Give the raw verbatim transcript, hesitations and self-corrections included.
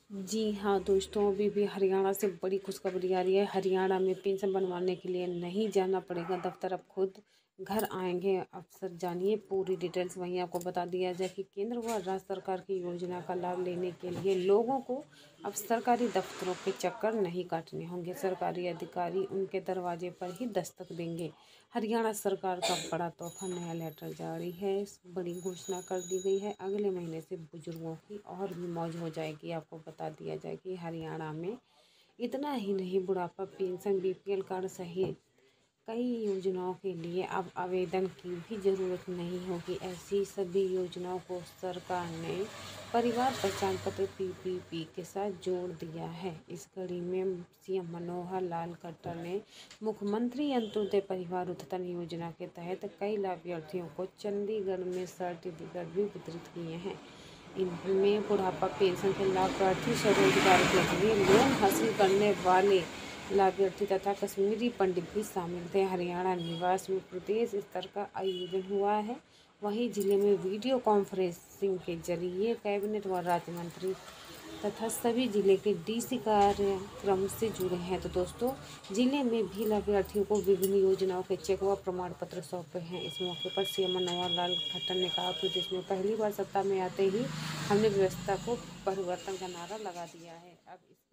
जी हाँ दोस्तों, अभी भी हरियाणा से बड़ी खुशखबरी आ रही है। हरियाणा में पेंशन बनवाने के लिए नहीं जाना पड़ेगा दफ्तर, अब खुद घर आएंगे अफसर। जानिए पूरी डिटेल्स। वहीं आपको बता दिया जाए कि केंद्र व राज्य सरकार की योजना का लाभ लेने के लिए लोगों को अब सरकारी दफ्तरों के चक्कर नहीं काटने होंगे। सरकारी अधिकारी उनके दरवाजे पर ही दस्तक देंगे। हरियाणा सरकार का बड़ा तोहफा, नया लेटर जारी है। बड़ी घोषणा कर दी गई है। अगले महीने से बुजुर्गों की और भी मौज हो जाएगी। आपको बता दिया जाए कि हरियाणा में इतना ही नहीं, बुढ़ापा पेंशन, बीपीएल कार्ड सहित कई योजनाओं के लिए अब आवेदन की भी ज़रूरत नहीं होगी। ऐसी सभी योजनाओं को सरकार ने परिवार पहचान पत्र पीपीपी के साथ जोड़ दिया है। इस कड़ी में सीएम मनोहर लाल खट्टर ने मुख्यमंत्री अंत्योदय परिवार उत्थान योजना के तहत कई लाभार्थियों को चंडीगढ़ में सर्टिफिकेट भी वितरित किए हैं। इनमें बुढ़ापा पेंशन के लाभार्थी, स्वरोजगार के लिए लोन हासिल करने वाले लाभार्थी तथा कश्मीरी पंडित भी शामिल थे। हरियाणा निवास में प्रदेश स्तर का आयोजन हुआ है। वहीं जिले में वीडियो कॉन्फ्रेंसिंग के जरिए कैबिनेट व राज्य मंत्री तथा सभी जिले के डीसी कार्यक्रम से जुड़े हैं। तो दोस्तों, जिले में भी लाभार्थियों को विभिन्न योजनाओं के चेक व प्रमाण पत्र सौंपे हैं। इस मौके पर सीएम मनोहर लाल खट्टर ने कहा, प्रदेश में पहली बार सत्ता में आते ही हमने व्यवस्था को परिवर्तन का नारा लगा दिया है। अब